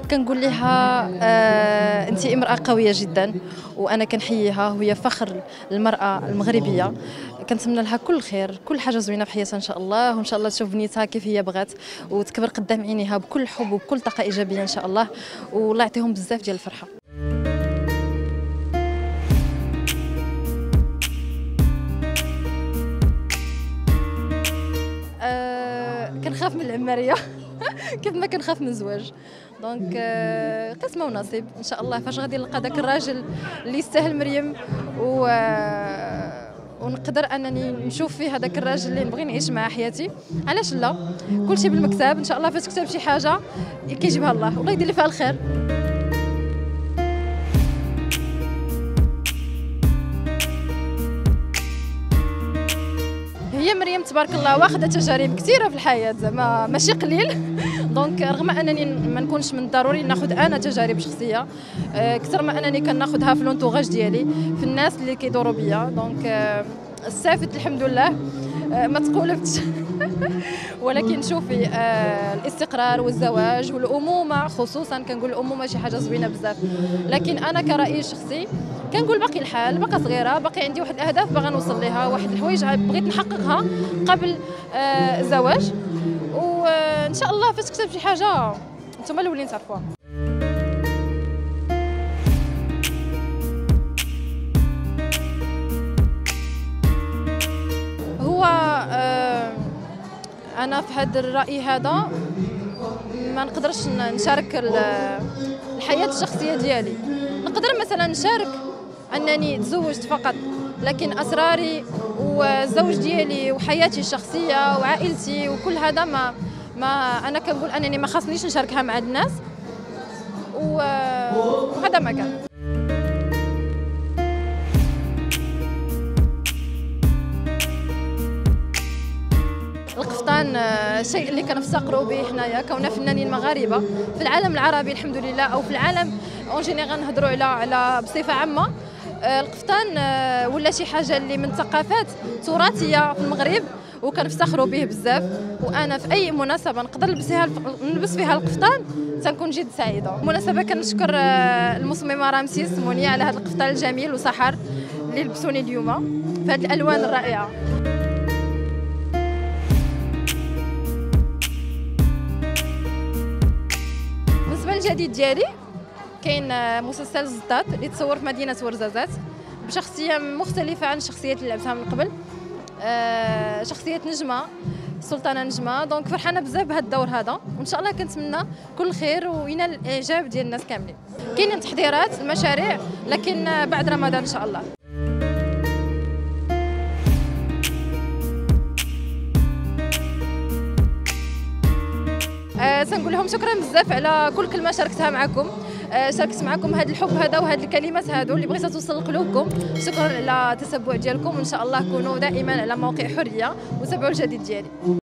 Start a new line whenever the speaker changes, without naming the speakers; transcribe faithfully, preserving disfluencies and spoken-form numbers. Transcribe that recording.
كنقول لها آه انت امراه قويه جدا وانا كنحييها وهي فخر المراه المغربيه. كنتمنى لها كل خير، كل حاجه زوينه في حياتها ان شاء الله، وان شاء الله تشوف بنيتها كيف هي بغات وتكبر قدام عينيها بكل حب وبكل طاقه ايجابيه ان شاء الله، والله يعطيهم بزاف ديال الفرحه. أه كنخاف من العماريه كيف ما كنخاف من الزواج. دونك أه قسمه ونصيب ان شاء الله، فاش غادي نلقى داك الراجل اللي يستاهل مريم و أه ونقدر انني نشوف فيه هذاك الراجل اللي نبغي نعيش معاه حياتي، علاش لا؟ كلشي بالمكتاب ان شاء الله. فاش تكتب شي حاجه كيجيبها الله، والله يدير لي فيها الخير. هي مريم تبارك الله واخده تجارب كثيره في الحياه، زعما ماشي قليل. دونك رغم انني ما نكونش من الضروري ناخذ انا تجارب شخصيه اكثر ما انني كناخذها في لونطوغاج ديالي، في الناس اللي كيدوروا بيا. دونك استفدت الحمد لله، ما تقولبتش. ولكن شوفي الاستقرار والزواج والامومه خصوصا، كنقول الامومه شي حاجه زوينه بزاف، لكن انا كرايي الشخصي كنقول باقي الحال، باقا صغيره، باقي عندي واحد الاهداف باغا نوصل ليها، واحد الحوايج بغيت نحققها قبل الزواج، وان شاء الله فاش تكتب شي حاجه نتوما الاولين تعرفوها. هو انا في هذا الراي هذا ما نقدرش نشارك الحياه الشخصيه ديالي. نقدر مثلا نشارك انني تزوجت فقط، لكن اسراري والزوج ديالي وحياتي الشخصيه وعائلتي وكل هذا ما ما انا كنقول انني ما خاصنيش نشاركها مع الناس، وهذا ما كان. القفطان الشيء اللي كنفتقروا به حنايا كوننا فنانين مغاربه في العالم العربي الحمد لله، او في العالم اون جينيرال نهضروا على على بصفه عامه. القفطان ولا شي حاجه اللي من ثقافات تراثيه في المغرب وكنفتخروا به بزاف، وانا في اي مناسبه نقدر نلبسها نلبس فيها القفطان تنكون جد سعيده. بالمناسبه كنشكر المصممه رامسيس مونيا على هذا القفطان الجميل وسحر اللي لبسوني اليوم في هذه الالوان الرائعه. بالنسبه للجديد ديالي كاين مسلسل زطات اللي تصور في مدينه ورزازات بشخصيه مختلفه عن الشخصيات اللي لعبتها من قبل، أه شخصيه نجمه، سلطانه نجمه. دونك فرحانه بزاف بهذا الدور هذا، وان شاء الله كنتمنى كل خير وينال الاعجاب ديال الناس كاملين. كاينين تحضيرات المشاريع لكن بعد رمضان ان شاء الله. أه سنقول لهم شكرا بزاف على كل كلمه شاركتها معكم. أه شاركت معكم هذا الحب هذا وهذه الكلمات هذو اللي بغيتها توصل لقلوبكم. شكرا على التتبع ديالكم، وان شاء الله كونوا دائما على موقع حريه وتابعوا الجديد ديالي.